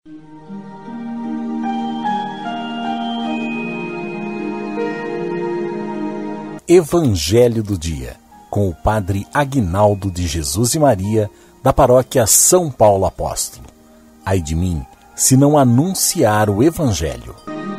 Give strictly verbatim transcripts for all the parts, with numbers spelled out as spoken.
Evangelho do Dia, com o Padre Aguinaldo de Jesus e Maria, da Paróquia São Paulo Apóstolo. Ai de mim, se não anunciar o Evangelho.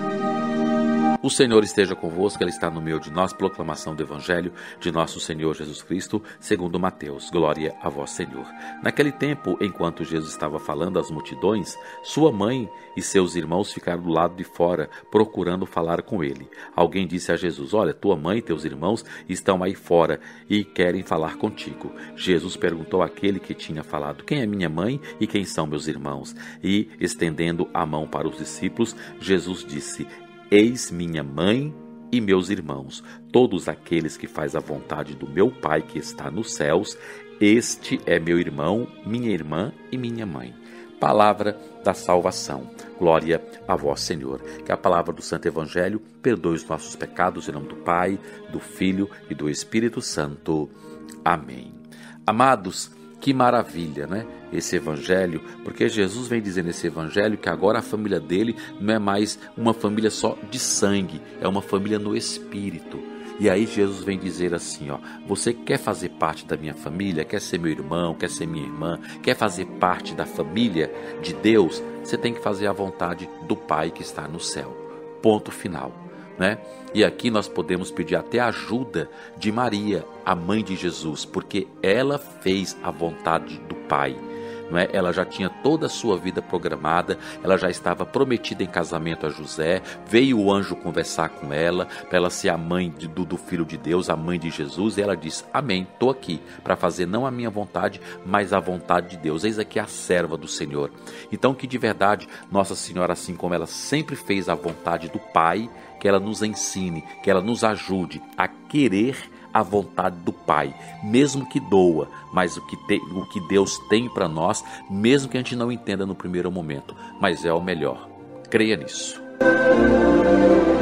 O Senhor esteja convosco, Ele está no meio de nós. Proclamação do Evangelho de nosso Senhor Jesus Cristo, segundo Mateus. Glória a vós, Senhor. Naquele tempo, enquanto Jesus estava falando às multidões, sua mãe e seus irmãos ficaram do lado de fora, procurando falar com ele. Alguém disse a Jesus: olha, tua mãe e teus irmãos estão aí fora e querem falar contigo. Jesus perguntou àquele que tinha falado: quem é minha mãe e quem são meus irmãos? E, estendendo a mão para os discípulos, Jesus disse: eis minha mãe e meus irmãos, todos aqueles que fazem a vontade do meu Pai que está nos céus, este é meu irmão, minha irmã e minha mãe. Palavra da salvação. Glória a vós, Senhor. Que a palavra do Santo Evangelho perdoe os nossos pecados, em nome do Pai, do Filho e do Espírito Santo. Amém. Amados, que maravilha, né? Esse evangelho, porque Jesus vem dizer nesse evangelho que agora a família dele não é mais uma família só de sangue, é uma família no espírito. E aí Jesus vem dizer assim, ó: você quer fazer parte da minha família, quer ser meu irmão, quer ser minha irmã, quer fazer parte da família de Deus, você tem que fazer a vontade do Pai que está no céu. Ponto final. Né? E aqui nós podemos pedir até a ajuda de Maria, a mãe de Jesus, porque ela fez a vontade do Pai. Não é? Ela já tinha toda a sua vida programada, ela já estava prometida em casamento a José, veio o anjo conversar com ela, para ela ser a mãe de, do, do Filho de Deus, a mãe de Jesus, e ela disse: amém, estou aqui para fazer não a minha vontade, mas a vontade de Deus. Eis aqui a serva do Senhor. Então que de verdade Nossa Senhora, assim como ela sempre fez a vontade do Pai, que ela nos ensine, que ela nos ajude a querer a vontade do Pai, mesmo que doa, mas o que, te, o que Deus tem para nós, mesmo que a gente não entenda no primeiro momento, mas é o melhor. Creia nisso.